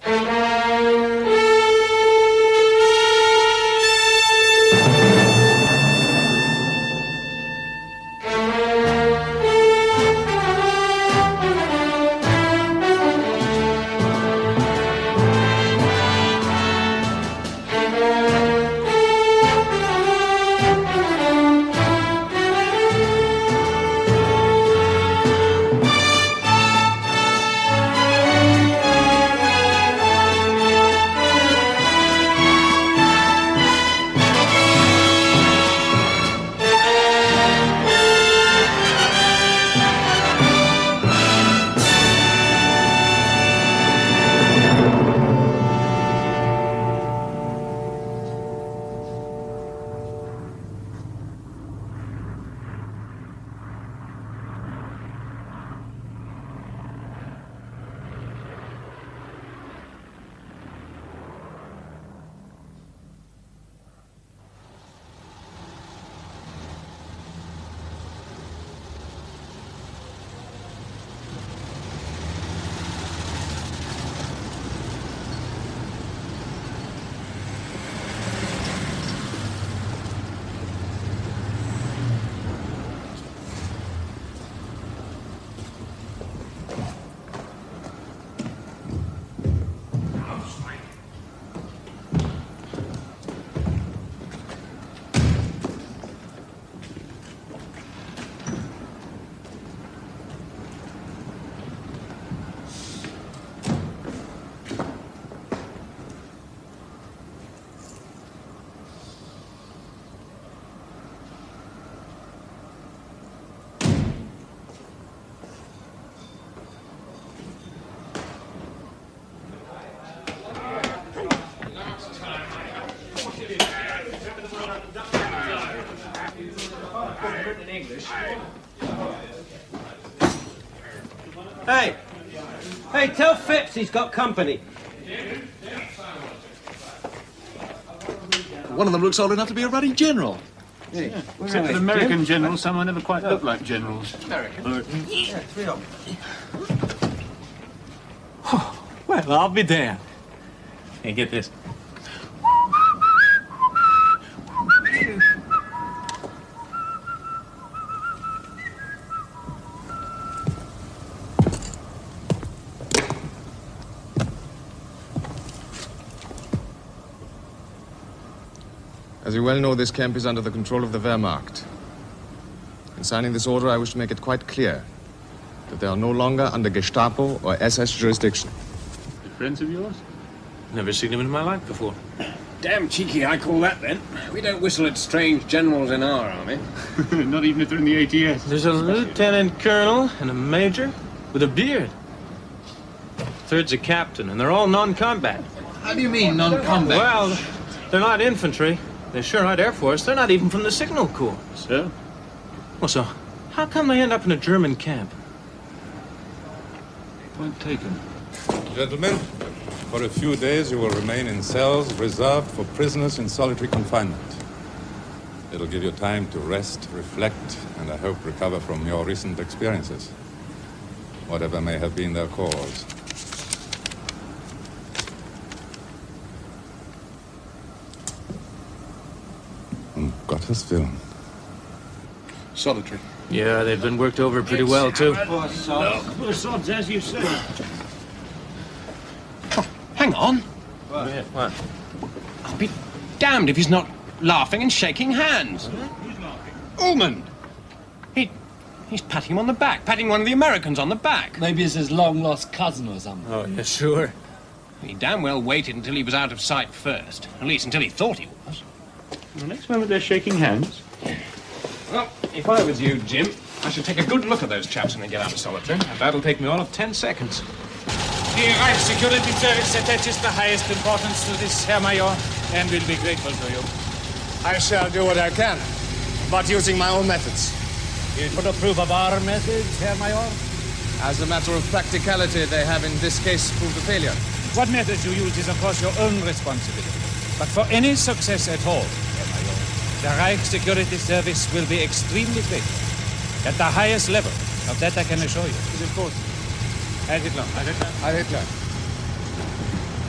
Hey! Hey, tell Phipps he's got company. One of them looks old enough to be a ruddy general. Yeah. Except for American generals, some never quite look like generals. American? Yeah, 3 of them. Well, I'll be damned. Hey, get this. As you well know, this camp is under the control of the Wehrmacht. In signing this order, I wish to make it quite clear that they are no longer under Gestapo or SS jurisdiction. Good friends of yours? Never seen him in my life before. Damn cheeky, I call that, then. We don't whistle at strange generals in our army. Not even if they're in the ATS. There's a lieutenant colonel and a major with a beard. Third's a captain, and they're all non-combat. How do you mean, non-combat? Well, they're not infantry. They sure aren't Air Force. They're not even from the Signal Corps. So? Well, so how come they end up in a German camp? Point taken. Gentlemen, for a few days you will remain in cells reserved for prisoners in solitary confinement. It'll give you time to rest, reflect, and I hope recover from your recent experiences, whatever may have been their cause. Gottes Willen. Solitary. Yeah, they've been worked over pretty well, too. Poor sods, as you say. Oh, hang on. What? I'll be damned if he's not laughing and shaking hands. Who's laughing? Ullman. He's patting him on the back, patting one of the Americans on the back. Maybe it's his long-lost cousin or something. Oh, yeah, sure. He damn well waited until he was out of sight first. At least until he thought he was. The next moment they're shaking hands. Well, if I was you, Jim, I should take a good look at those chaps when they get out of solitary. That'll take me all of 10 seconds. The Reich Security Service attaches the highest importance to this, Herr Major, and will be grateful to you. I shall do what I can, but using my own methods. You would approve of our methods, Herr Major? As a matter of practicality, they have in this case proved a failure. What methods you use is, of course, your own responsibility. But for any success at all, Herr Major, the Reich Security Service will be extremely grateful. At the highest level. Of that I can assure you. It is important. Heil Hitler. Heil Hitler.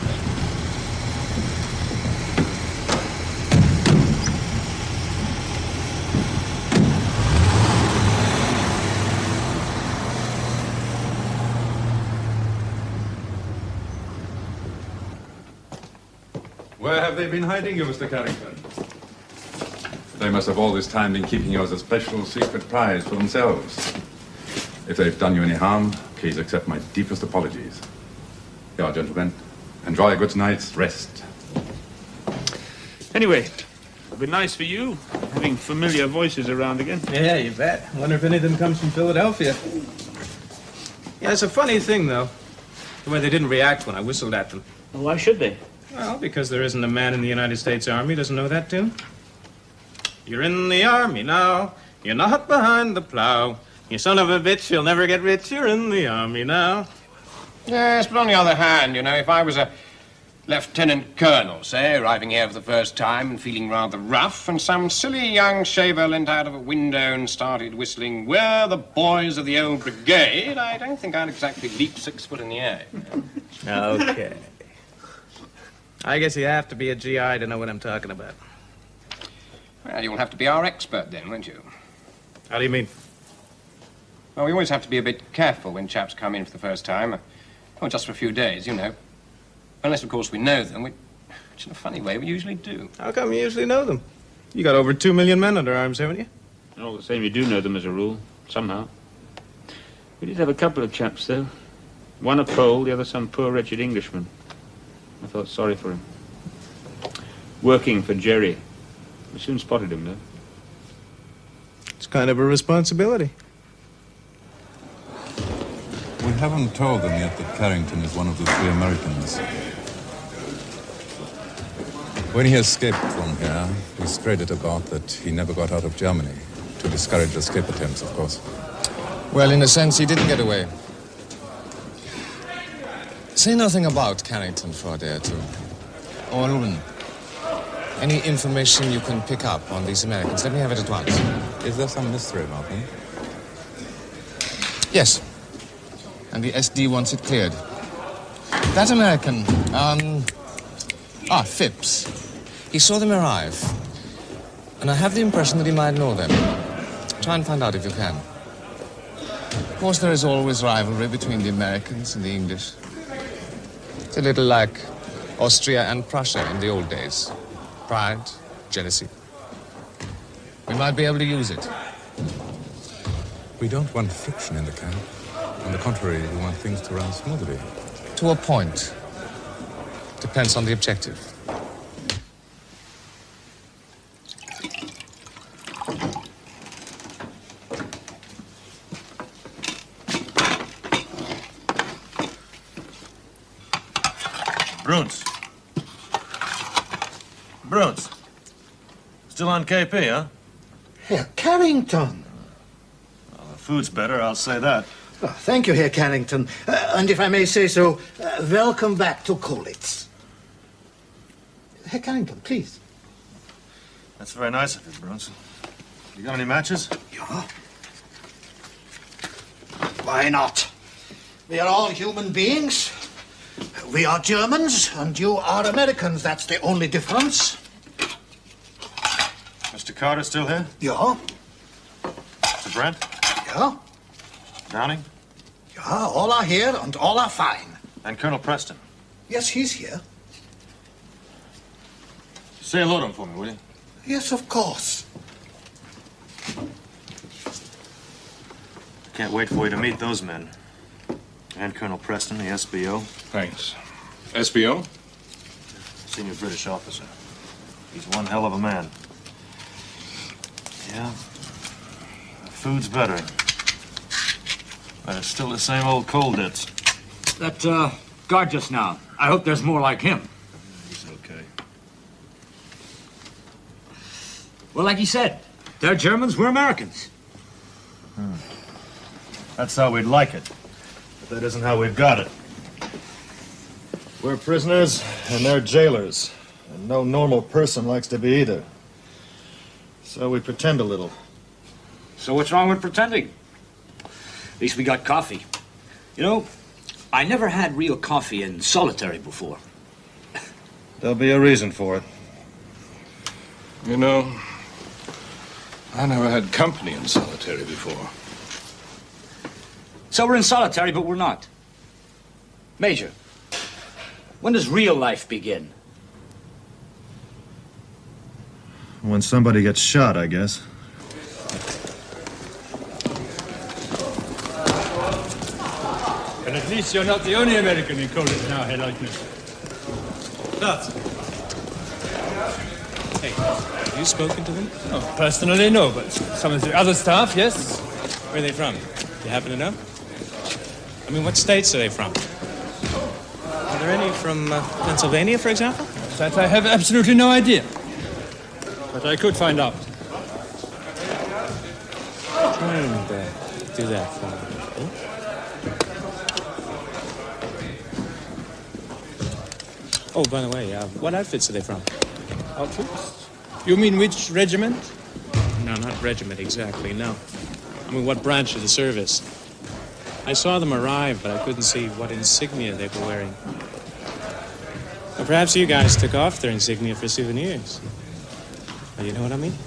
Where have they been hiding you, Mr. Carrington? They must have all this time been keeping you as a special secret prize for themselves. If they've done you any harm, please accept my deepest apologies. Here, gentlemen, enjoy a good night's rest. Anyway, it'll be nice for you, having familiar voices around again. Yeah, you bet. I wonder if any of them comes from Philadelphia. Yeah, it's a funny thing, though, the way they didn't react when I whistled at them. Well, why should they? Well, because there isn't a man in the United States Army who doesn't know that tune. You're in the Army now, you're not behind the plow. You son of a bitch, you'll never get rich, you're in the Army now. Yes, but on the other hand, you know, if I was a lieutenant colonel, say, arriving here for the first time and feeling rather rough, and some silly young shaver leant out of a window and started whistling, "We're the boys of the old brigade," I don't think I'd exactly leap 6 foot in the air. Okay. I guess you have to be a GI to know what I'm talking about. Well, you'll have to be our expert then, won't you? How do you mean? Well, we always have to be a bit careful when chaps come in for the first time. Well, just for a few days, you know. Unless, of course, we know them, which in a funny way we usually do. How come you usually know them? You got over 2 million men under arms, haven't you? All the same, you do know them as a rule, somehow. We did have a couple of chaps, though. One a Pole, the other some poor, wretched Englishman. I felt sorry for him. Working for Jerry. We soon spotted him, though. It's kind of a responsibility. We haven't told them yet that Carrington is one of the 3 Americans. When he escaped from here, we spread it about that he never got out of Germany, to discourage escape attempts, of course. Well, in a sense, he didn't get away. Say nothing about Carrington for a day or two. Or Lewin. Any information you can pick up on these Americans, let me have it at once. Is there some mystery about them? Yes. And the SD wants it cleared. That American, Phipps. He saw them arrive. And I have the impression that he might know them. Try and find out if you can. Of course, there is always rivalry between the Americans and the English. It's a little like Austria and Prussia in the old days. Pride, jealousy. We might be able to use it. We don't want friction in the camp. On the contrary, we want things to run smoothly. To a point. Depends on the objective. Bruns. Bruns. Still on KP, huh? Herr Carrington. Well, the food's better, I'll say that. Oh, thank you, Herr Carrington. And if I may say so, welcome back to Kolitz. Herr Carrington, please. That's very nice of you, Bruns. You got any matches? Yeah. Why not? We are all human beings. We are Germans, and you are Americans. That's the only difference. Mr. Carter still here? Yeah. Mr. Brent? Yeah. Downing? Yeah, all are here, and all are fine. And Colonel Preston? Yes, he's here. Say hello to him for me, will you? Yes, of course. Can't wait for you to meet those men. And Colonel Preston, the SBO. Thanks. SBO? Senior British officer. He's one hell of a man. Yeah. The food's better. But it's still the same old cold hits. That, guard just now. I hope there's more like him. He's okay. Well, like he said, they're Germans, we're Americans. That's how we'd like it. But that isn't how we've got it. We're prisoners, and they're jailers. And no normal person likes to be either. So we pretend a little. So what's wrong with pretending? At least we got coffee. You know, I never had real coffee in solitary before. There'll be a reason for it. You know, I never had company in solitary before. So we're in solitary, but we're not. Major, when does real life begin? When somebody gets shot, I guess. And at least you're not the only American in Colditz now, Herr Leutnant. That's. Hey, have you spoken to them? Oh, personally, no, but some of the other staff, yes. Where are they from? You happen to know? I mean, what states are they from? Are there any from Pennsylvania, for example? That I have absolutely no idea. But I could find out. Try and do that for me. Oh, by the way, what outfits are they from? Outfits? You mean which regiment? No, not regiment exactly, no. I mean, what branch of the service? I saw them arrive, but I couldn't see what insignia they were wearing. Well, perhaps you guys took off their insignia for souvenirs. Well, you know what I mean?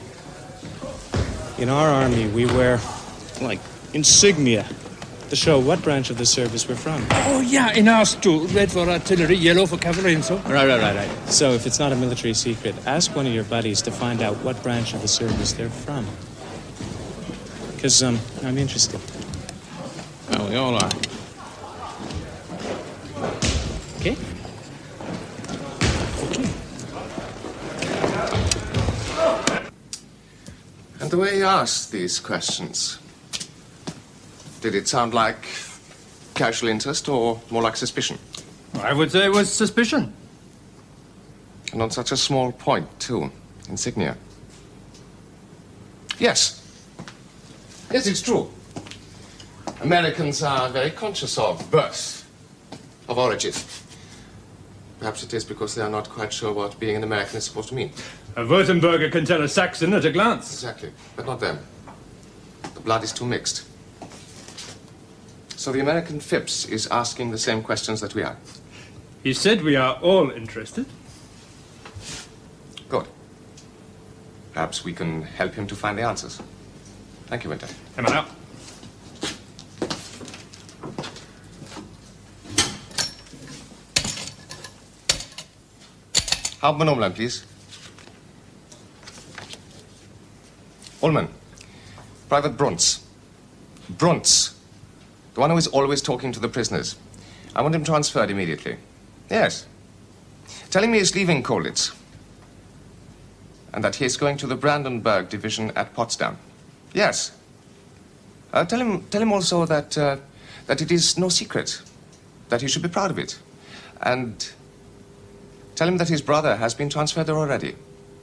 In our army, we wear, like, insignia to show what branch of the service we're from. Oh, yeah, in ours too. Red for artillery, yellow for cavalry and so. Right. So if it's not a military secret, ask one of your buddies to find out what branch of the service they're from. Because, I'm interested. Well, we all are. Okay? And the way he asked these questions, did it sound like casual interest or more like suspicion? I would say it was suspicion. And on such a small point, too. Insignia. Yes. Yes, it's true. Americans are very conscious of birth, of origin. Perhaps it is because they are not quite sure what being an American is supposed to mean. A Württemberger can tell a Saxon at a glance. Exactly, but not them. The blood is too mixed. So the American Phipps is asking the same questions that we are. He said we are all interested. Good. Perhaps we can help him to find the answers. Thank you, Winter. Come on out. Hauptmann Ullman, please. Ullman. Private Bruntz. Bruntz. The one who is always talking to the prisoners. I want him transferred immediately. Yes. Tell him he is leaving Colditz. And that he is going to the Brandenburg division at Potsdam. Yes. Tell him also that, that it is no secret. That he should be proud of it. And tell him that his brother has been transferred there already.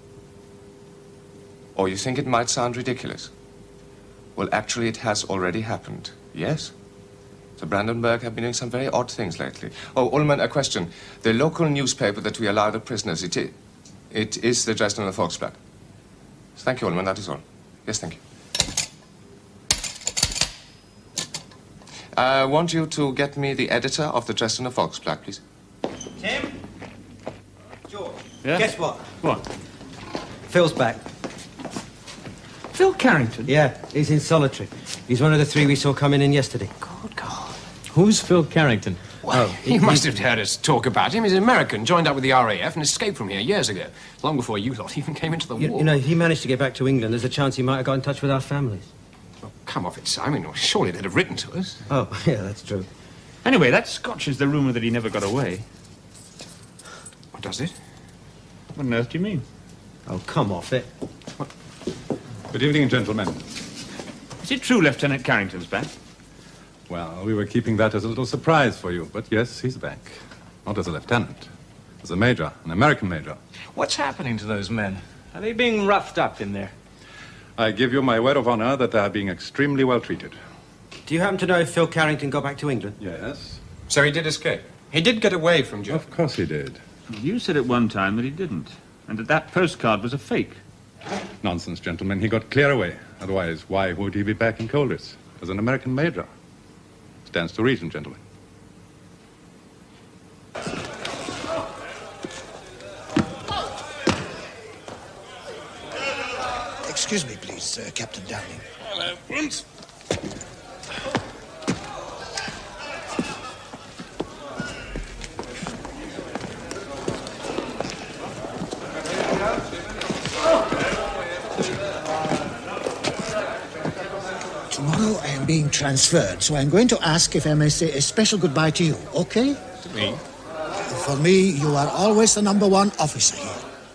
Or you think it might sound ridiculous? Well, actually, it has already happened. Yes? The Brandenburg have been doing some very odd things lately. Oh, Ullman, a question. The local newspaper that we allow the prisoners, it is the Dresdner Volksblatt. Thank you, Ullman, that is all. Yes, thank you. I want you to get me the editor of the Dresdner Volksblatt, please. Tim? George? Yeah? Guess what? What? Phil's back. Phil Carrington? Yeah, he's in solitary. He's one of the three we saw coming in yesterday. Good God. Who's Phil Carrington? Well, you must have heard us talk about him. He's an American, joined up with the RAF and escaped from here years ago. Long before you lot even came into the war. You know, if he managed to get back to England, there's a chance he might have got in touch with our families. Oh, come off it, Simon. Surely they'd have written to us. Oh, yeah, that's true. Anyway, that scotches the rumour that he never got away. What does it? What on earth do you mean? Oh, come off it. Good evening, gentlemen. Is it true Lieutenant Carrington's back? Well, we were keeping that as a little surprise for you, but yes, he's back. Not as a lieutenant, as a major, an American major. What's happening to those men? Are they being roughed up in there? I give you my word of honor that they are being extremely well treated. Do you happen to know if Phil Carrington got back to England? Yes. So he did escape. He did get away from Germany. Of course he did. You said at one time that he didn't, and that postcard was a fake. Nonsense, gentlemen. He got clear away. Otherwise, why would he be back in Colditz as an American major? Stands to reason, gentlemen. Excuse me, please, Captain Downing. Hello, Brunt. being transferred, so I'm going to ask if I may say a special goodbye to you, okay? To me? For me, you are always the #1 officer here.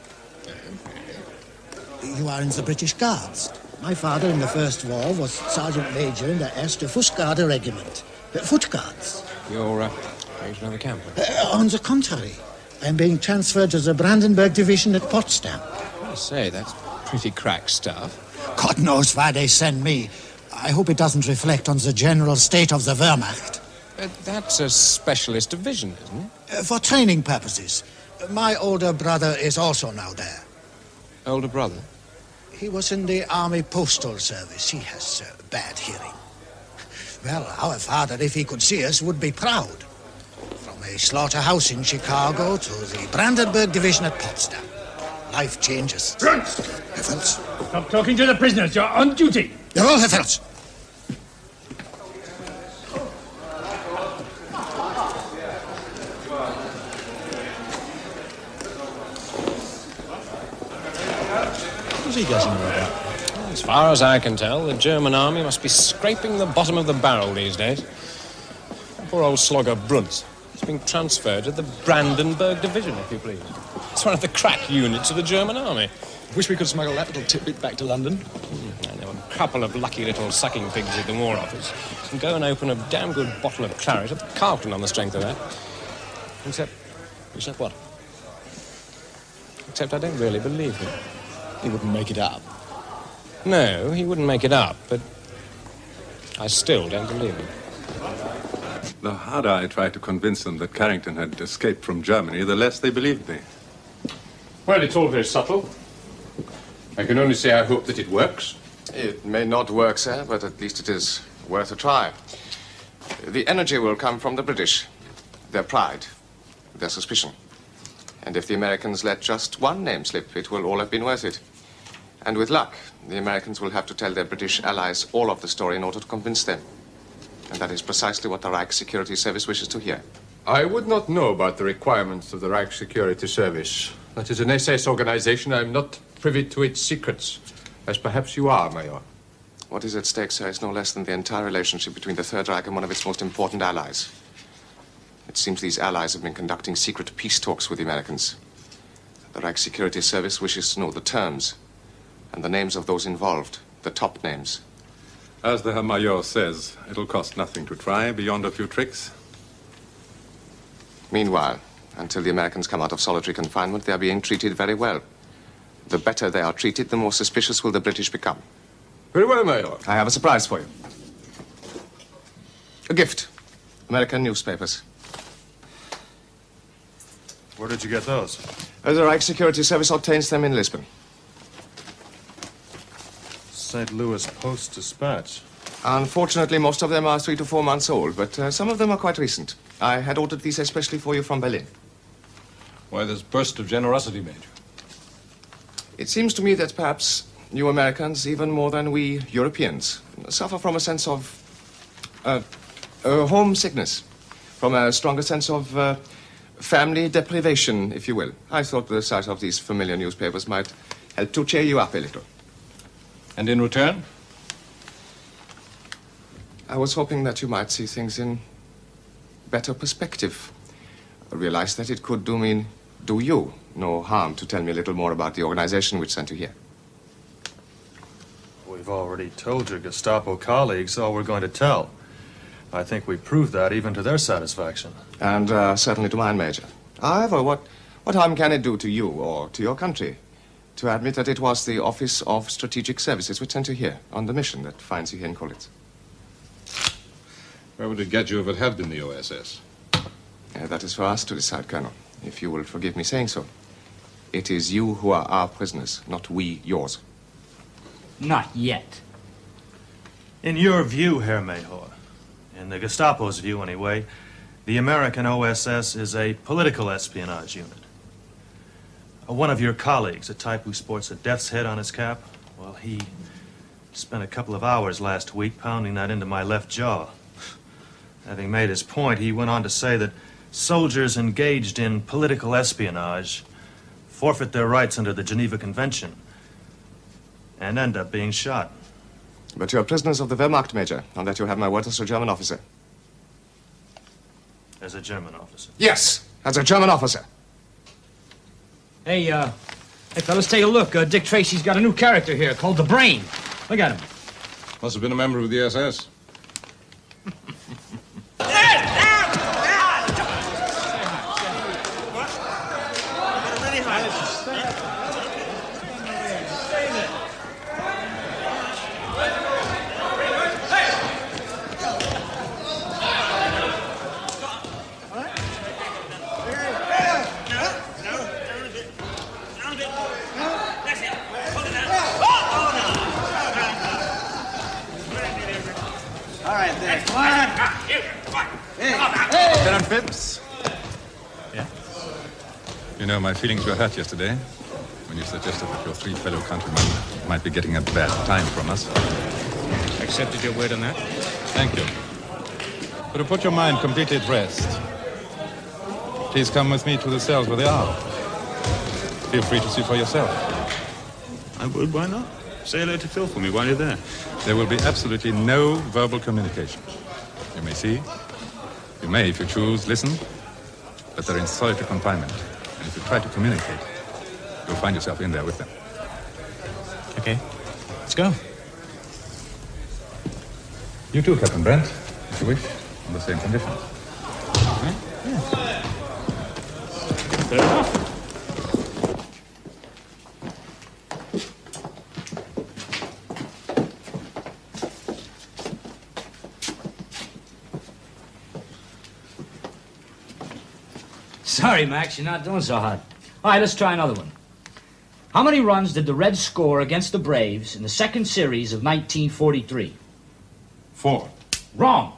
You are in the British Guards. My father in the First War was Sergeant Major in the 1st Fußgarde Regiment. Foot Guards. You're going to another camp? On the contrary, I'm being transferred to the Brandenburg Division at Potsdam. I say, that's pretty crack stuff. God knows why they send me. I hope it doesn't reflect on the general state of the Wehrmacht. That's a specialist division, isn't it? For training purposes. My older brother is also now there. Older brother? He was in the Army Postal Service. He has bad hearing. Well, our father, if he could see us, would be proud. From a slaughterhouse in Chicago to the Brandenburg Division at Potsdam. Life changes. Bruns! Herr Fels. Stop talking to the prisoners. You're on duty. Jawohl, Herr Fels. What's he guessing about? As far as I can tell, the German army must be scraping the bottom of the barrel these days. Poor old slogger Bruns. He's being transferred to the Brandenburg Division, if you please. It's one of the crack units of the German army. Wish we could smuggle that little tidbit back to London. I know a couple of lucky little sucking pigs at the War Office can go and open a damn good bottle of claret at Carlton on the strength of that. Except what? Except I don't really believe him. He wouldn't make it up. No, he wouldn't make it up, but I still don't believe him. The harder I tried to convince them that Carrington had escaped from Germany, the less they believed me. Well, it's all very subtle. I can only say I hope that it works. It may not work, sir, but at least it is worth a try. The energy will come from the British. Their pride, their suspicion. And if the Americans let just one name slip, it will all have been worth it. And with luck, the Americans will have to tell their British allies all of the story in order to convince them. And that is precisely what the Reich Security Service wishes to hear. I would not know about the requirements of the Reich Security Service. That is an SS organization. I'm not privy to its secrets, as perhaps you are, Major. What is at stake, sir, is no less than the entire relationship between the Third Reich and one of its most important allies. It seems these allies have been conducting secret peace talks with the Americans. The Reich Security Service wishes to know the terms and the names of those involved, the top names. As the Herr Major says, it'll cost nothing to try beyond a few tricks. Meanwhile, until the Americans come out of solitary confinement, they are being treated very well. The better they are treated, the more suspicious will the British become. Very well, Major. I have a surprise for you. A gift. American newspapers. Where did you get those? The Reich Security Service obtains them in Lisbon. St. Louis Post-Dispatch. Unfortunately, most of them are 3 to 4 months old, but some of them are quite recent. I had ordered these especially for you from Berlin. Why this burst of generosity, Major? It seems to me that perhaps you Americans, even more than we Europeans, suffer from a sense of homesickness, from a stronger sense of family deprivation, if you will. I thought the sight of these familiar newspapers might help to cheer you up a little. And in return? I was hoping that you might see things in better perspective. I realized that it could do you no harm to tell me a little more about the organization which sent you here. We've already told your Gestapo colleagues all we're going to tell. I think we proved that even to their satisfaction. And certainly to mine, Major. However, what harm can it do to you or to your country to admit that it was the Office of Strategic Services which sent you here on the mission that finds you here in Kollitz? Where would it get you if it had been the OSS? That is for us to decide, Colonel, if you will forgive me saying so. It is you who are our prisoners, not we yours. Not yet. In your view, Herr Major, in the Gestapo's view anyway, the American OSS is a political espionage unit. One of your colleagues, a type who sports a death's head on his cap, well, he spent a couple of hours last week pounding that into my left jaw. Having made his point, he went on to say that soldiers engaged in political espionage forfeit their rights under the Geneva Convention and end up being shot. But you're prisoners of the Wehrmacht, Major, and that you have my word as a German officer. As a German officer? Yes, as a German officer. Hey, fellas, take a look. Dick Tracy's got a new character here called the Brain. Look at him. Must have been a member of the SS. Lieutenant Phipps? Yeah? You know, my feelings were hurt yesterday when you suggested that your three fellow countrymen might be getting a bad time from us. Accepted your word on that? Thank you. But to put your mind completely at rest, please come with me to the cells where they are. Feel free to see for yourself. I would, why not? Say hello to Phil for me while you're there. There will be absolutely no verbal communication. You may see, you may, if you choose, listen, but they're in solitary confinement. And if you try to communicate, you'll find yourself in there with them. Okay, let's go. You too, Captain Brent, if you wish, on the same conditions. Fair enough. Sorry, Max, you're not doing so hot. All right, let's try another one. How many runs did the Reds score against the Braves in the second series of 1943? 4. Wrong.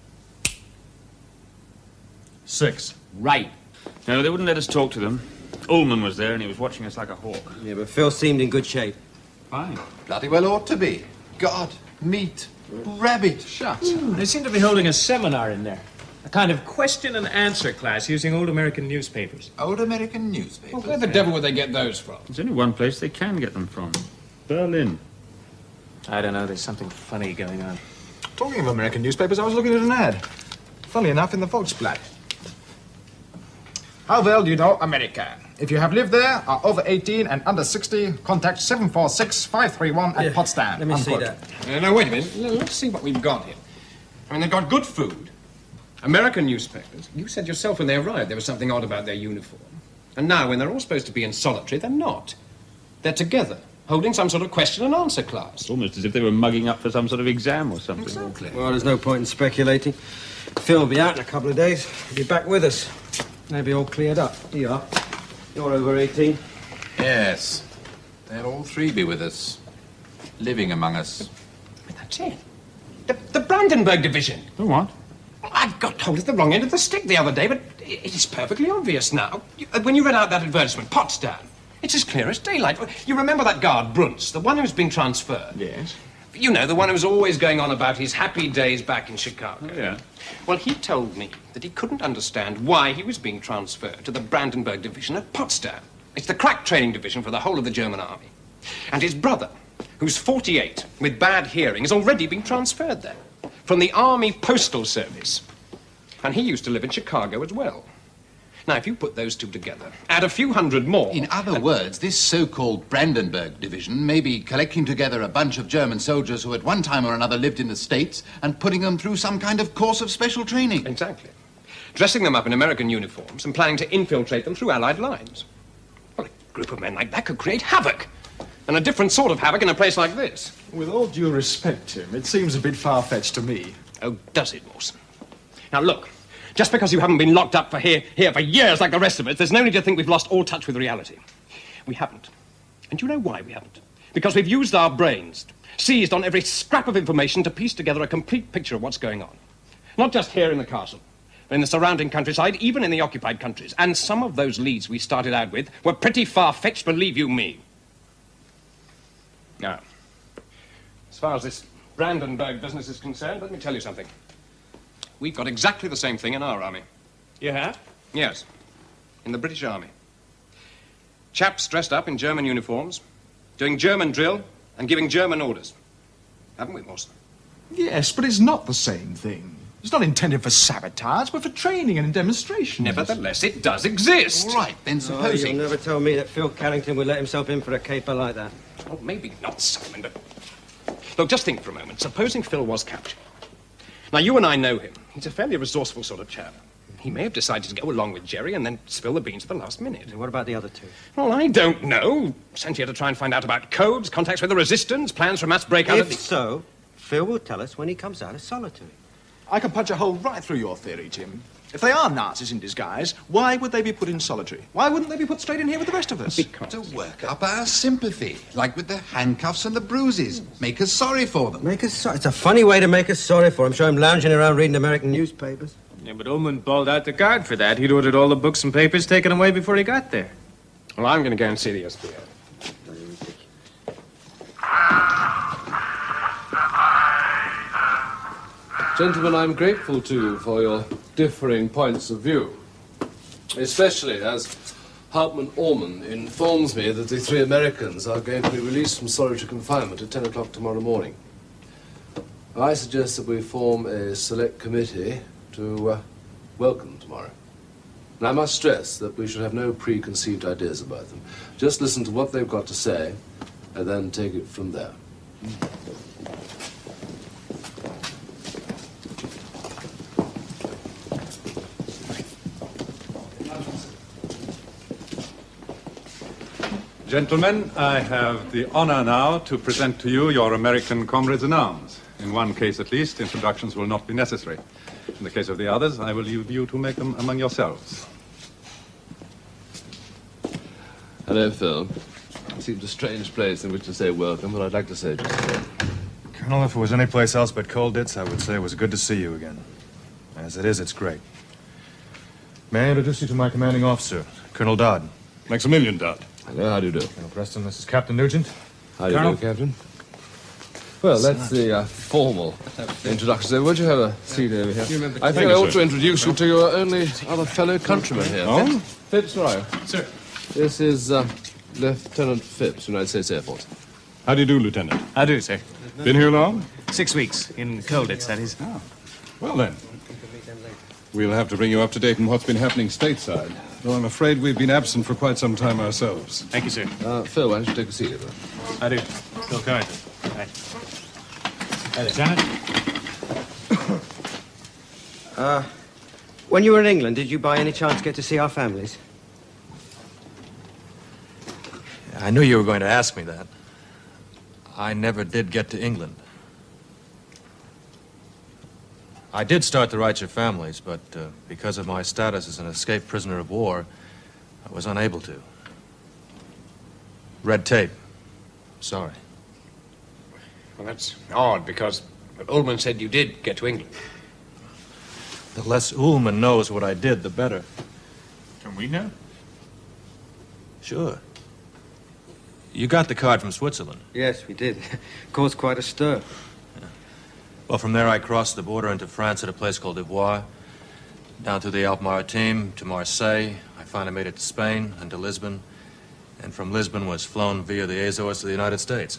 6. Right. No, they wouldn't let us talk to them. Ullman was there, and he was watching us like a hawk. Yeah, but Phil seemed in good shape. Fine. Bloody well ought to be. God, meat, rabbit, shut. They seem to be holding a seminar in there. A kind of question and answer class using old American newspapers. Old American newspapers? Oh, Well, where the devil would they get those from? There's only one place they can get them from. Berlin. I don't know, there's something funny going on. Talking of American newspapers, I was looking at an ad. Funnily enough, in the Volksblatt. How well do you know America? If you have lived there, are over 18 and under 60, contact 746-531 at Potsdam. Let me see that. No, wait a minute. Let's see what we've got here. I mean, they've got good food. American newspapers. You said yourself when they arrived there was something odd about their uniform. And now, when they're all supposed to be in solitary, they're not. They're together, holding some sort of question and answer class. It's almost as if they were mugging up for some sort of exam or something. Exactly. Well, there's no point in speculating. Phil will be out in a couple of days. He'll be back with us. Maybe all cleared up. Here you are. You're over 18. Yes. They'll all three be with us. Living among us. That's it. The Brandenburg Division. The what? I got hold of the wrong end of the stick the other day, but it is perfectly obvious now. When you read out that advertisement, Potsdam, it's as clear as daylight. You remember that guard, Bruntz, the one who's been transferred? Yes. You know, the one who was always going on about his happy days back in Chicago. Oh, yeah. Well, he told me that he couldn't understand why he was being transferred to the Brandenburg Division at Potsdam. It's the crack training division for the whole of the German army. And his brother, who's 48, with bad hearing, has already been transferred there from the Army Postal Service. And he used to live in Chicago as well. Now, if you put those two together, add a few hundred more... In other words, this so-called Brandenburg Division may be collecting together a bunch of German soldiers who at one time or another lived in the States and putting them through some kind of course of special training. Exactly. Dressing them up in American uniforms and planning to infiltrate them through Allied lines. Well, a group of men like that could create havoc. And a different sort of havoc in a place like this. With all due respect, Tim, it seems a bit far-fetched to me. Oh, does it, Mawson? Now, look. Just because you haven't been locked up for here for years like the rest of us, there's no need to think we've lost all touch with reality. We haven't. And you know why we haven't? Because we've used our brains, seized on every scrap of information to piece together a complete picture of what's going on. Not just here in the castle, but in the surrounding countryside, even in the occupied countries. And some of those leads we started out with were pretty far-fetched, believe you me. Now, as far as this Brandenburg business is concerned, let me tell you something. We've got exactly the same thing in our army. You have? Yes, in the British Army. Chaps dressed up in German uniforms, doing German drill and giving German orders. haven't we, Mawson? Yes, but it's not the same thing. It's not intended for sabotage, but for training and demonstration. Nevertheless, it does exist. All right, then Oh, supposing... you'll never tell me that Phil Carrington would let himself in for a caper like that. Oh, maybe not, Simon, but... Look, just think for a moment. Supposing Phil was captured. Now, you and I know him. He's a fairly resourceful sort of chap. He may have decided to go along with Jerry and then spill the beans at the last minute. And what about the other two? Well, I don't know. Sent here to try and find out about codes, contacts with the resistance, plans for a mass breakout If so, Phil will tell us when he comes out of solitary. I can punch a hole right through your theory, Tim. If they are Nazis in disguise, why would they be put in solitary? Why wouldn't they be put straight in here with the rest of us? To work up our sympathy, like with the handcuffs and the bruises. Make us sorry for them. Make us sorry? It's a funny way to make us sorry for him. Show him lounging around reading American newspapers. Yeah, but Ullman bawled out the guard for that. He'd ordered all the books and papers taken away before he got there. Well, I'm going to go and see the SPO. Gentlemen, I'm grateful to you for your differing points of view, especially as Hauptmann Orman informs me that the 3 Americans are going to be released from solitary confinement at 10 o'clock tomorrow morning. I suggest that we form a select committee to welcome them tomorrow. And I must stress that we should have no preconceived ideas about them. Just listen to what they've got to say and then take it from there. Gentlemen, I have the honor now to present to you your American comrades-in-arms. In one case, at least, introductions will not be necessary. In the case of the others, I will leave you to make them among yourselves. Hello, Phil. It seems a strange place in which to say welcome, but I'd like to say just a word. Colonel, if it was any place else but Colditz, I would say it was good to see you again. As it is, it's great. May I introduce you to my commanding officer, Colonel Dodd? Maximilian Dodd. Hello, how do you do? Colonel Preston, this is Captain Nugent. How do you do, Captain? Well, that's the formal introduction. So, won't you have a seat over here? I think I ought to introduce you to your only other fellow countryman here. Oh? Phipps, where are you? Sir. This is Lieutenant Phipps, United States Air Force. How do you do, Lieutenant? I do, sir. Been here long? 6 weeks, in Colditz, that is. Oh. Well, then. We'll have to bring you up to date on what's been happening stateside. Though I'm afraid we've been absent for quite some time ourselves. Thank you, sir. Phil, why don't you take a seat over? I do. Phil Carrington. Hi. Hi, Lieutenant. When you were in England, did you by any chance get to see our families? I knew you were going to ask me that. I never did get to England. I did start to write your families, but because of my status as an escaped prisoner of war, I was unable to. Red tape. Sorry. Well, that's odd, because Ullman said you did get to England. The less Ullman knows what I did, the better. Can we know? Sure. You got the card from Switzerland. Yes, we did. Caused quite a stir. Well, from there I crossed the border into France at a place called Ivoire, down through the Alpes-Maritimes to Marseille. I finally made it to Spain and to Lisbon, and from Lisbon was flown via the Azores to the United States.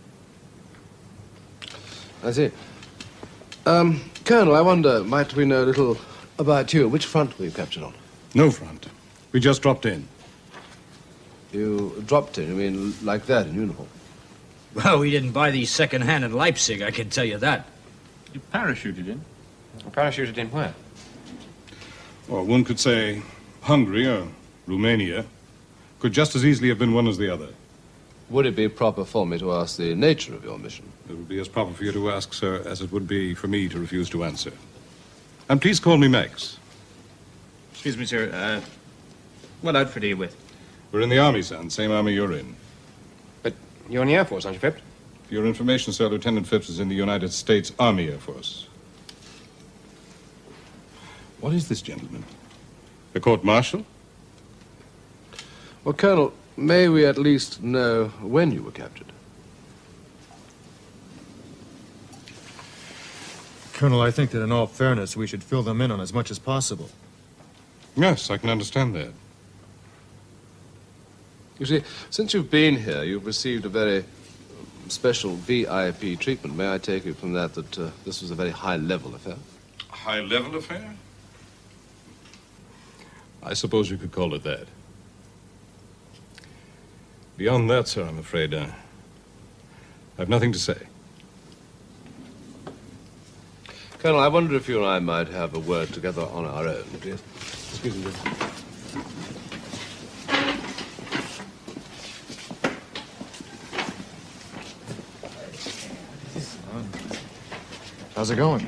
I see. Colonel, I wonder, might we know a little about you? Which front were you captured on? No front. We just dropped in. You dropped in? You mean like that, in uniform? Well, we didn't buy these second-hand in Leipzig, I can tell you that. You parachuted in? Parachuted in where? Or one could say Hungary or Romania. Could just as easily have been one as the other. Would it be proper for me to ask the nature of your mission? It would be as proper for you to ask, sir, as it would be for me to refuse to answer. And please call me Max. Excuse me, sir. What outfit are you with? We're in the Army, son. Same army you're in. But you're in the Air Force, aren't you, Phipps? For your information, sir, Lieutenant Phipps is in the United States Army Air Force. What is this, gentlemen? A court-martial? Well, Colonel, may we at least know when you were captured? Colonel, I think that in all fairness, we should fill them in on as much as possible. Yes, I can understand that. You see, since you've been here, you've received a very special VIP treatment, may I take it from that this was a very high-level affair? High-level affair? I suppose you could call it that. Beyond that, sir, I'm afraid I have nothing to say. Colonel, I wonder if you and I might have a word together on our own, please. Excuse me. How's it going?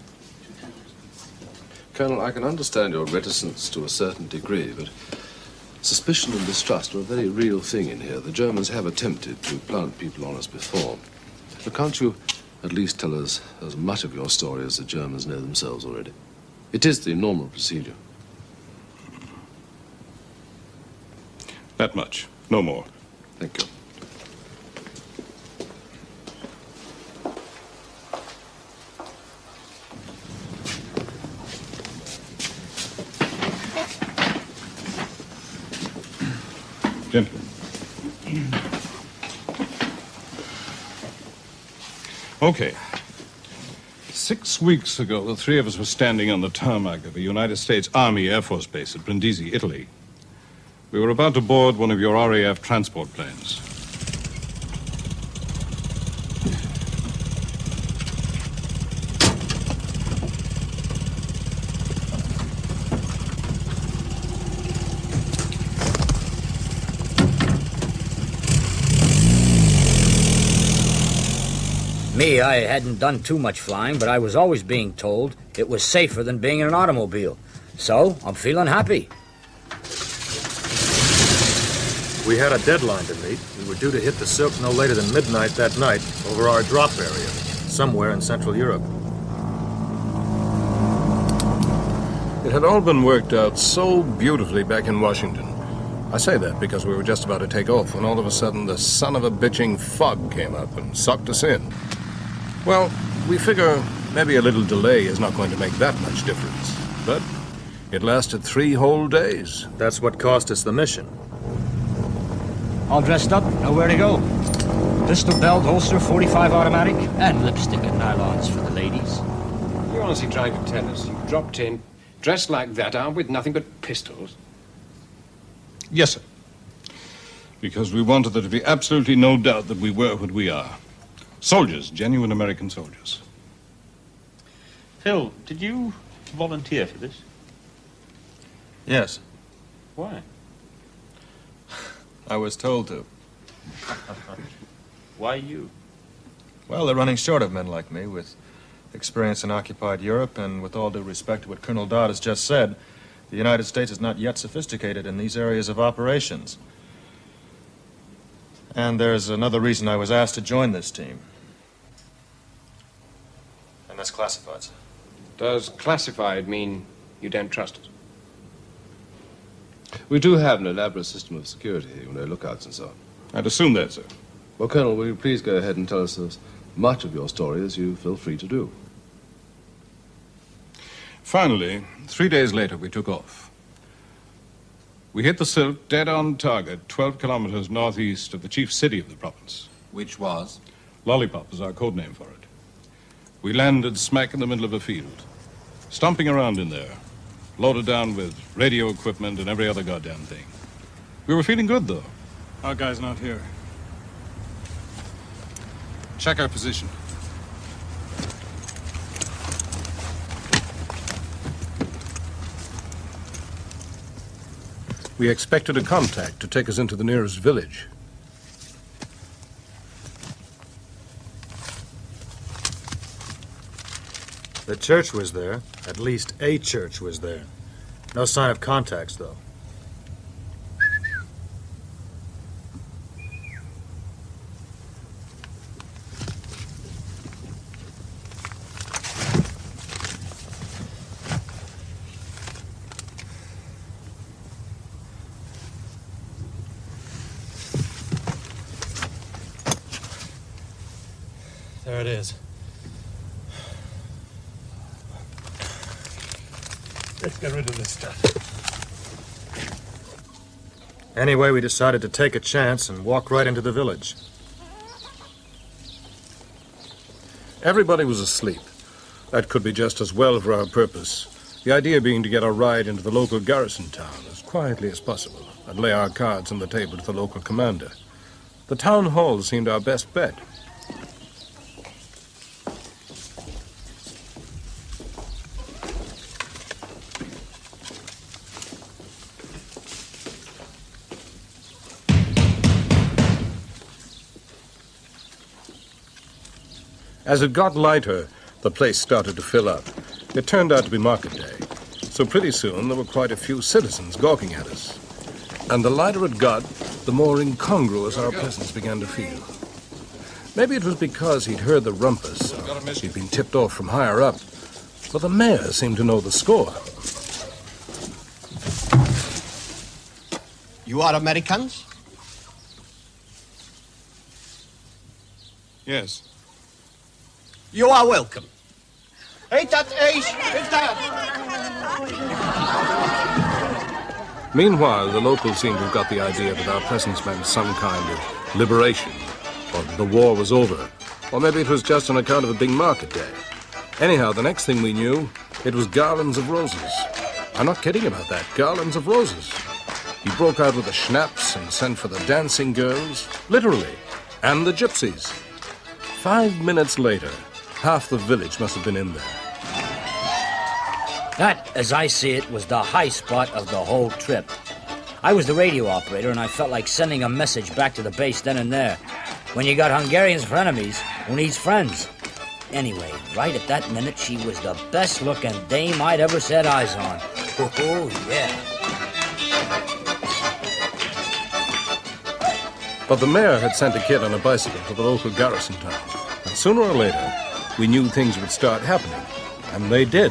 Colonel, I can understand your reticence to a certain degree, but suspicion and distrust are a very real thing in here. The Germans have attempted to plant people on us before. But can't you at least tell us as much of your story as the Germans know themselves already? It is the normal procedure. That much, no more. Thank you. Gentlemen. Okay. 6 weeks ago, the three of us were standing on the tarmac of a United States Army Air Force base at Brindisi, Italy. We were about to board one of your RAF transport planes. Me, I hadn't done too much flying, but I was always being told it was safer than being in an automobile. So, I'm feeling happy. We had a deadline to meet. We were due to hit the silk no later than midnight that night over our drop area, somewhere in Central Europe. It had all been worked out so beautifully back in Washington. I say that because we were just about to take off when all of a sudden the son of a bitching fog came up and sucked us in. Well, we figure maybe a little delay is not going to make that much difference. But it lasted 3 whole days. That's what cost us the mission. All dressed up, know where to go. Pistol, belt, holster, 45 automatic, and lipstick and nylons for the ladies. You're honestly trying to tell us you dropped in, dressed like that, armed with nothing but pistols? Yes, sir. Because we wanted there to be absolutely no doubt that we were what we are. Soldiers, genuine American soldiers. Phil, did you volunteer for this? Yes. Why? I was told to. Why you? Well, they're running short of men like me with experience in occupied Europe, and with all due respect to what Colonel Dodd has just said, the United States is not yet sophisticated in these areas of operations. And there's another reason I was asked to join this team. And that's classified. Does classified mean you don't trust us? We do have an elaborate system of security here, lookouts and so on. I'd assume that, sir. Well, Colonel, will you please go ahead and tell us as much of your story as you feel free to do? Finally, 3 days later, we took off. We hit the silk dead on target, 12 kilometers northeast of the chief city of the province. Which was? Lollipop is our code name for it. We landed smack in the middle of a field, stomping around in there, loaded down with radio equipment and every other goddamn thing. We were feeling good, though. Our guy's not here. Check our position. We expected a contact to take us into the nearest village. The church was there. At least a church was there. No sign of contacts, though. There it is. Let's get rid of this stuff. Anyway, we decided to take a chance and walk right into the village. Everybody was asleep. That could be just as well for our purpose. The idea being to get a ride into the local garrison town as quietly as possible and lay our cards on the table to the local commander. The town hall seemed our best bet. As it got lighter, the place started to fill up. It turned out to be market day, so pretty soon there were quite a few citizens gawking at us. And the lighter it got, the more incongruous our presence began to feel. Maybe it was because he'd heard the rumpus, or he'd been tipped off from higher up, but the mayor seemed to know the score. You are Americans? Yes. You are welcome. Ain't that ace? Ain't that? Meanwhile, the locals seemed to have got the idea that our presence meant some kind of liberation, or the war was over, or maybe it was just on account of a big market day. Anyhow, the next thing we knew, it was garlands of roses. I'm not kidding about that, garlands of roses. He broke out with the schnapps and sent for the dancing girls, literally, and the gypsies. 5 minutes later, half the village must have been in there. That, as I see it, was the high spot of the whole trip. I was the radio operator, and I felt like sending a message back to the base then and there. When you got Hungarians for enemies, who needs friends? Anyway, right at that minute, she was the best-looking dame I'd ever set eyes on. Oh, yeah. But the mayor had sent a kid on a bicycle to the local garrison town. And sooner or later, we knew things would start happening. And they did.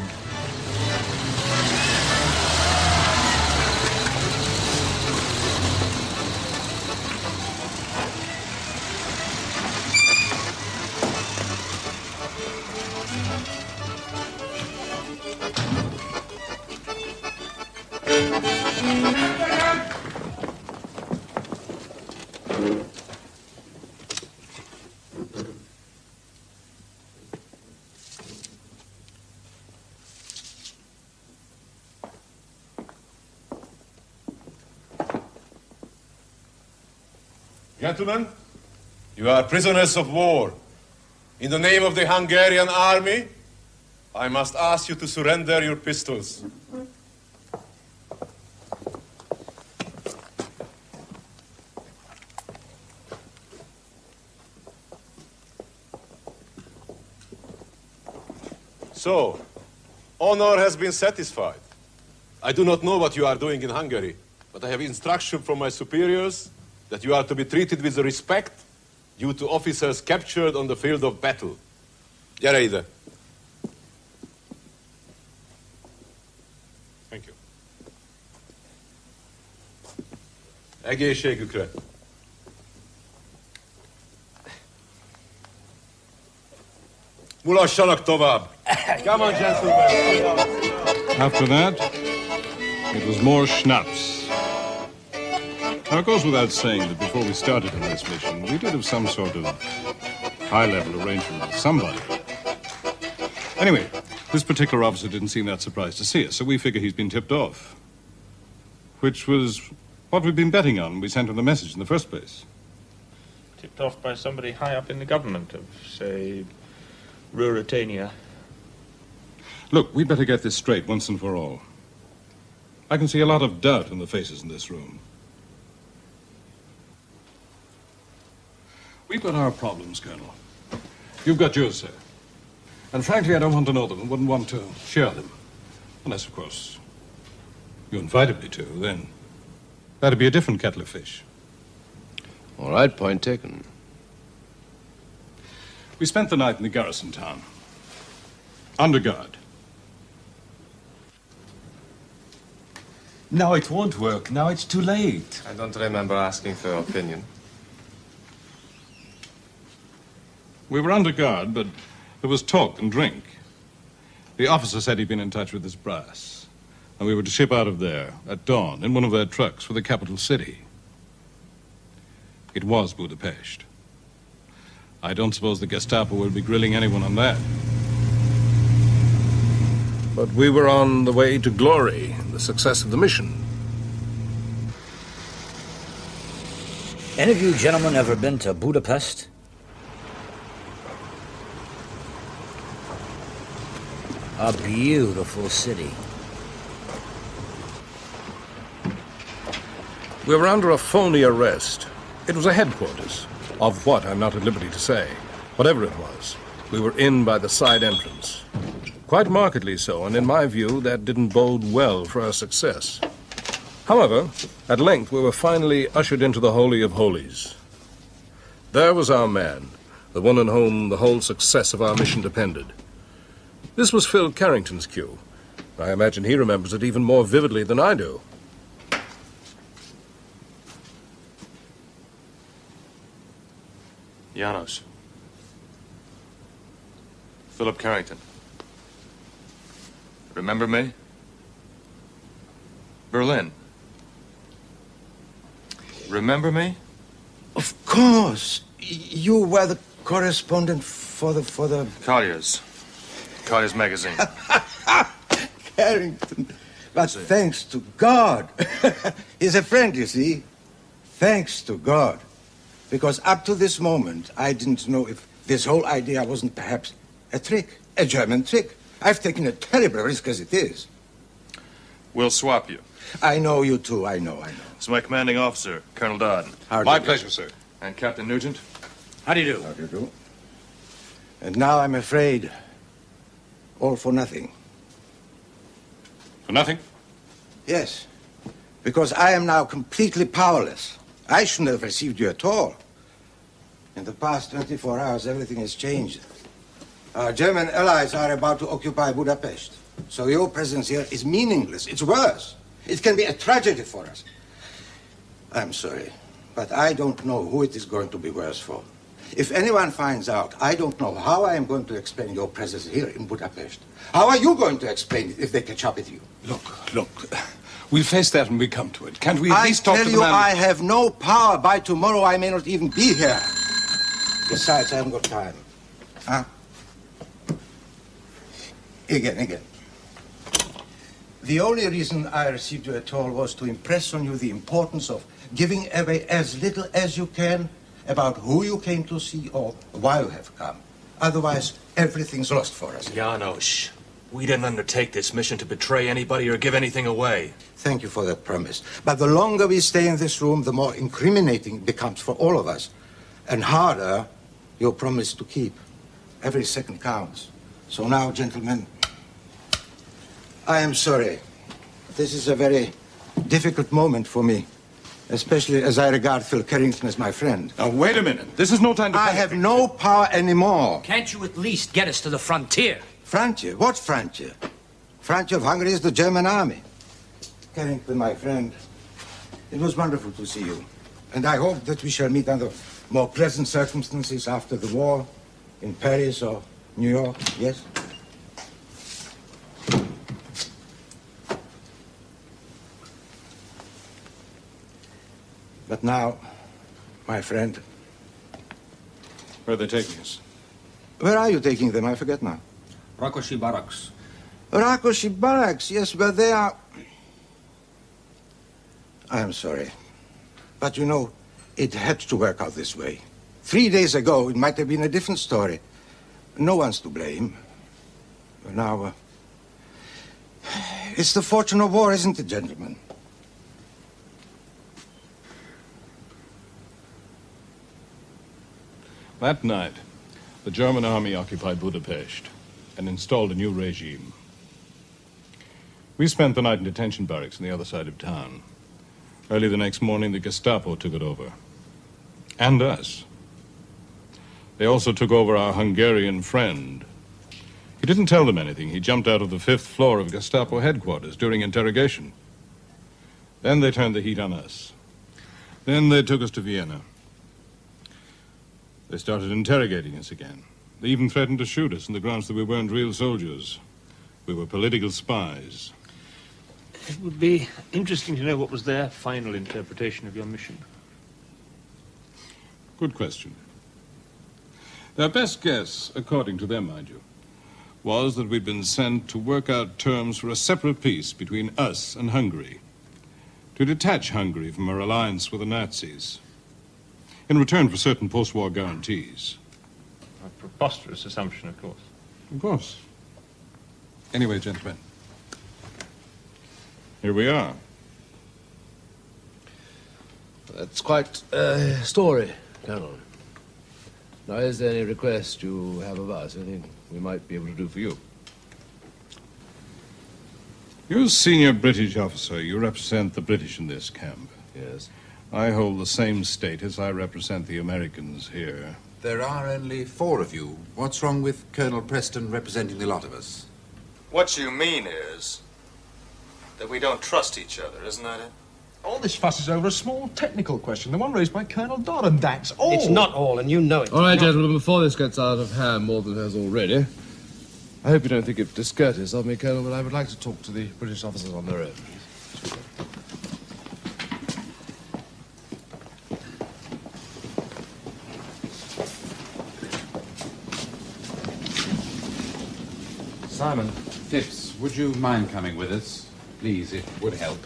Gentlemen, you are prisoners of war. In the name of the Hungarian army, I must ask you to surrender your pistols. So, honor has been satisfied. I do not know what you are doing in Hungary, but I have instruction from my superiors that you are to be treated with respect due to officers captured on the field of battle. Gyere ide. Thank you. Egészségükre. Mulassanak tovább. Come on, gentlemen. After that, it was more schnapps. Now, it goes without saying that before we started on this mission, we did have some sort of high-level arrangement with somebody. Anyway, this particular officer didn't seem that surprised to see us, so we figure he's been tipped off. Which was what we'd been betting on when we sent him the message in the first place. Tipped off by somebody high up in the government of, say, Ruritania. Look, we'd better get this straight once and for all. I can see a lot of doubt in the faces in this room. We've got our problems, Colonel. You've got yours, sir. And frankly, I don't want to know them and wouldn't want to share them. Unless, of course, you invited me to, then that'd be a different kettle of fish. All right, point taken. We spent the night in the garrison town. Under guard. Now it won't work. Now it's too late. I don't remember asking for your opinion. We were under guard, but there was talk and drink. The officer said he'd been in touch with his brass, and we were to ship out of there at dawn in one of their trucks for the capital city. It was Budapest. I don't suppose the Gestapo will be grilling anyone on that. But we were on the way to glory, the success of the mission. Any of you gentlemen ever been to Budapest? A beautiful city. We were under a phony arrest. It was a headquarters. Of what, I'm not at liberty to say. Whatever it was, we were in by the side entrance. Quite markedly so, and in my view, that didn't bode well for our success. However, at length we were finally ushered into the Holy of Holies. There was our man, the one on whom the whole success of our mission depended. This was Phil Carrington's cue. I imagine he remembers it even more vividly than I do. Janos. Philip Carrington. Remember me? Berlin. Remember me? Of course. You were the correspondent for the... Collier's. Collier's magazine. Carrington. But thanks to God. He's a friend, you see. Thanks to God. Because up to this moment, I didn't know if this whole idea wasn't perhaps a trick, a German trick. I've taken a terrible risk as it is. We'll swap you. I know you too, I know. It's my commanding officer, Colonel Dodd. My pleasure, sir. And Captain Nugent. How do you do? How do you do? And now I'm afraid, all for nothing. For nothing? Yes, because I am now completely powerless. I shouldn't have received you at all. In the past 24 hours, everything has changed. Our German allies are about to occupy Budapest. So your presence here is meaningless. It's worse. It can be a tragedy for us. I'm sorry, but I don't know who it is going to be worse for. If anyone finds out, I don't know how I am going to explain your presence here in Budapest. How are you going to explain it if they catch up with you? Look, we'll face that when we come to it. Can't we at least talk to the man? I tell you, I have no power. By tomorrow, I may not even be here. Besides, I haven't got time. Huh? Again. The only reason I received you at all was to impress on you the importance of giving away as little as you can about who you came to see or why you have come. Otherwise, everything's lost for us. Janos, we didn't undertake this mission to betray anybody or give anything away. Thank you for that promise. But the longer we stay in this room, the more incriminating it becomes for all of us. And harder, your promise to keep. Every second counts. So now, gentlemen, I am sorry. This is a very difficult moment for me, especially as I regard Phil Carrington as my friend. Now, wait a minute. This is no time to... I have no power anymore. Can't you at least get us to the frontier? Frontier? What frontier? Frontier of Hungary is the German army. Carrington, my friend, it was wonderful to see you. And I hope that we shall meet under more pleasant circumstances after the war in Paris or New York, yes? But now, my friend... Where are they taking us? Where are you taking them? I forget now. Rakosi Barracks. Rakosi Barracks, yes, but they are... I am sorry. But you know, it had to work out this way. 3 days ago, it might have been a different story. No one's to blame. But now, it's the fortune of war, isn't it, gentlemen? That night, the German army occupied Budapest and installed a new regime. We spent the night in detention barracks on the other side of town. Early the next morning, the Gestapo took it over. And us. They also took over our Hungarian friend. He didn't tell them anything. He jumped out of the 5th floor of Gestapo headquarters during interrogation. Then they turned the heat on us. Then they took us to Vienna. They started interrogating us again. They even threatened to shoot us on the grounds that we weren't real soldiers. We were political spies. It would be interesting to know what was their final interpretation of your mission. Good question. Their best guess, according to them, mind you, was that we'd been sent to work out terms for a separate peace between us and Hungary, to detach Hungary from her alliance with the Nazis, in return for certain post-war guarantees. A preposterous assumption, of course. Of course. Anyway, gentlemen, here we are. That's quite a story, Colonel. Now, is there any request you have of us? Anything we might be able to do for you? You're a senior British officer. You represent the British in this camp. Yes. I hold the same status. I represent the Americans here. There are only 4 of you. What's wrong with Colonel Preston representing the lot of us? What you mean is that we don't trust each other, isn't that it? All this fuss is over a small technical question, the one raised by Colonel Dodd, and that's all. It's not all, and you know it. All right, gentlemen, before this gets out of hand more than it has already, I hope you don't think it discourteous of me, Colonel, but I would like to talk to the British officers on their own. Simon. Phipps, would you mind coming with us? Please, it would help.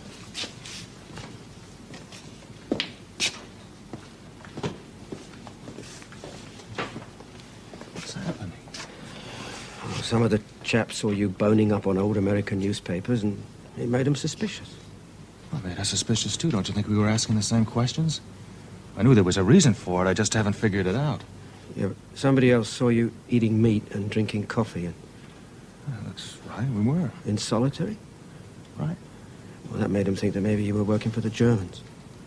What's happening? Well, some of the chaps saw you boning up on old American newspapers, and it made them suspicious. Well, made us suspicious, too. Don't you think we were asking the same questions? I knew there was a reason for it. I just haven't figured it out. Yeah, but somebody else saw you eating meat and drinking coffee, and... That's right, we were. In solitary? Right. Well, that made them think that maybe you were working for the Germans.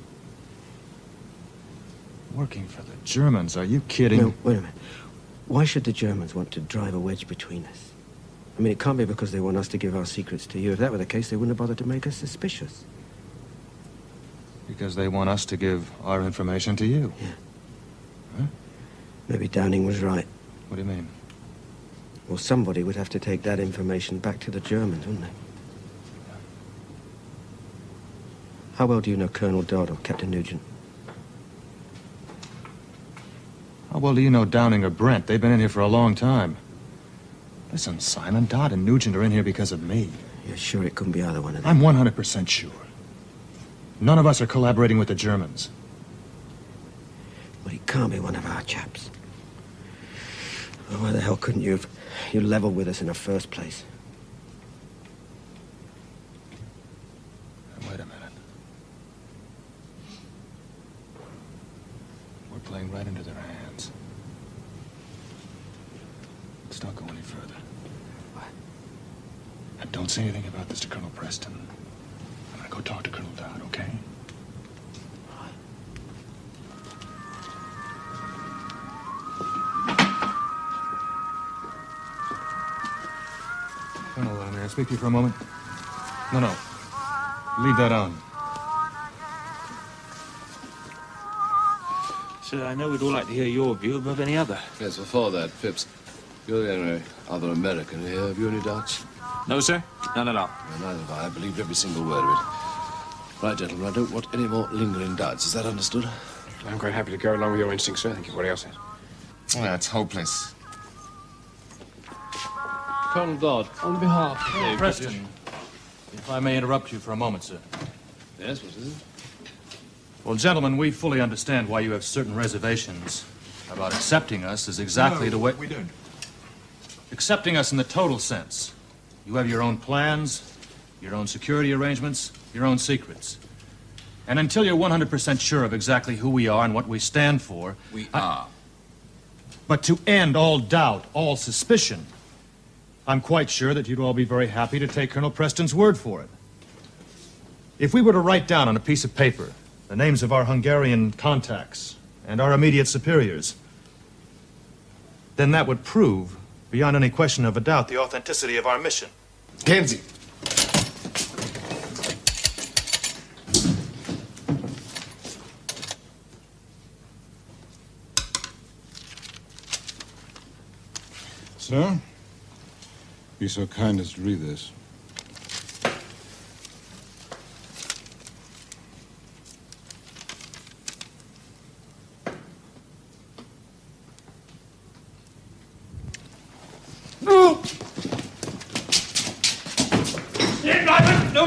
Working for the Germans? Are you kidding? No, wait a minute. Why should the Germans want to drive a wedge between us? I mean, it can't be because they want us to give our secrets to you. If that were the case, they wouldn't have bothered to make us suspicious. Because they want us to give our information to you. Yeah. Huh? Maybe Downing was right. What do you mean? Well, somebody would have to take that information back to the Germans, wouldn't they? How well do you know Colonel Dodd or Captain Nugent? How well do you know Downing or Brent? They've been in here for a long time. Listen, Simon, Dodd and Nugent are in here because of me. You're sure it couldn't be either one of them? I'm 100% sure. None of us are collaborating with the Germans. Well, he can't be one of our chaps. Well, why the hell couldn't you have... You leveled with us in the first place? Wait a minute. We're playing right into their hands. Let's not go any further. What? And don't say anything about this to Colonel Preston. I'm gonna go talk to Colonel Dodd, okay? Colonel, may I speak to you for a moment? No. Leave that on. Sir, I know we'd all like to hear your view above any other. Yes, before that, Phipps, you're the only other American here. Have you any doubts? No, sir. None at all. Well, neither have I. I believed every single word of it. Right, gentlemen, I don't want any more lingering doubts. Is that understood? I'm quite happy to go along with your instincts, sir. Thank you. What else is? Oh, that's hopeless. Colonel Dodd, on behalf of Colonel Preston, if I may interrupt you for a moment, sir. Yes, what is it? Well, gentlemen, we fully understand why you have certain reservations about accepting us as exactly the way... we don't. Accepting us in the total sense. You have your own plans, your own security arrangements, your own secrets. And until you're 100% sure of exactly who we are and what we stand for... We are. But to end all doubt, all suspicion, I'm quite sure that you'd all be very happy to take Colonel Preston's word for it. If we were to write down on a piece of paper the names of our Hungarian contacts and our immediate superiors, then that would prove, beyond any question of a doubt, the authenticity of our mission. Kenzie. Sir, be so kind as to read this.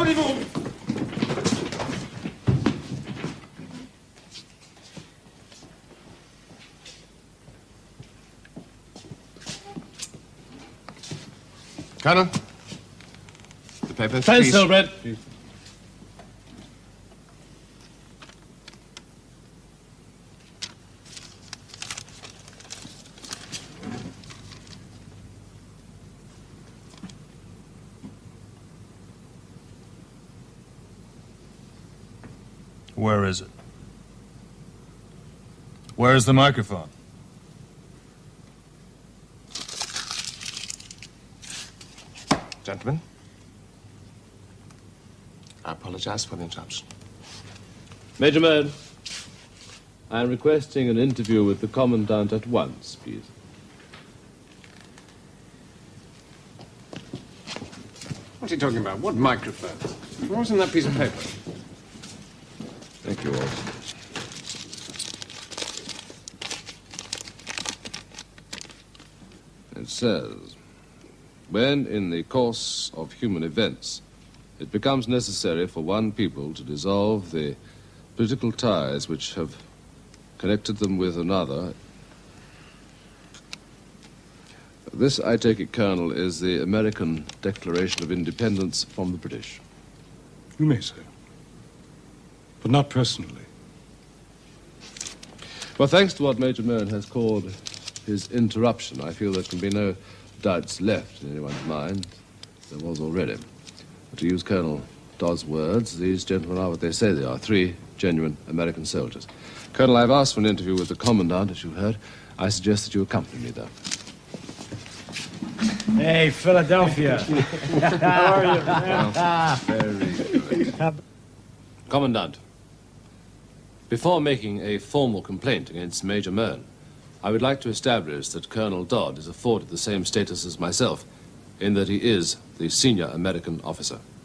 voulez-vous? Colonel? The papers, Stand please. still, Brett. Where is it? Where's the microphone? Gentlemen, I apologize for the interruption. Major Murd, I am requesting an interview with the Commandant at once, please. What's he talking about? What microphone? What was in that piece of paper? Thank you all. It says, when in the course of human events it becomes necessary for one people to dissolve the political ties which have connected them with another, this, I take it, Colonel, is the American Declaration of Independence from the British. You may say. But not personally. Well, thanks to what Major Murd has called his interruption, I feel there can be no doubts left in anyone's mind. There was already. But to use Colonel Dodd's words, these gentlemen are what they say they are, 3 genuine American soldiers. Colonel, I've asked for an interview with the Commandant, as you heard. I suggest that you accompany me there. Hey, Philadelphia. How are you? Very good. Commandant, before making a formal complaint against Major Murn, I would like to establish that Colonel Dodd is afforded the same status as myself, in that he is the senior American officer.